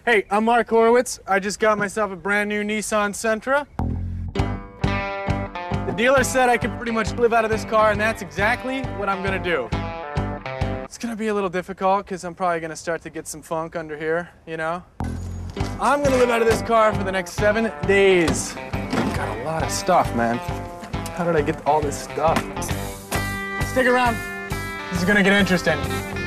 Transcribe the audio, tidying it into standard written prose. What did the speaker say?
Hey, I'm Mark Horowitz. I just got myself a brand new Nissan Sentra. The dealer said I could pretty much live out of this car, and that's exactly what I'm gonna do. It's gonna be a little difficult because I'm probably gonna start to get some funk under here, you know? I'm gonna live out of this car for the next 7 days. Got a lot of stuff, man. How did I get all this stuff? Stick around. This is gonna get interesting.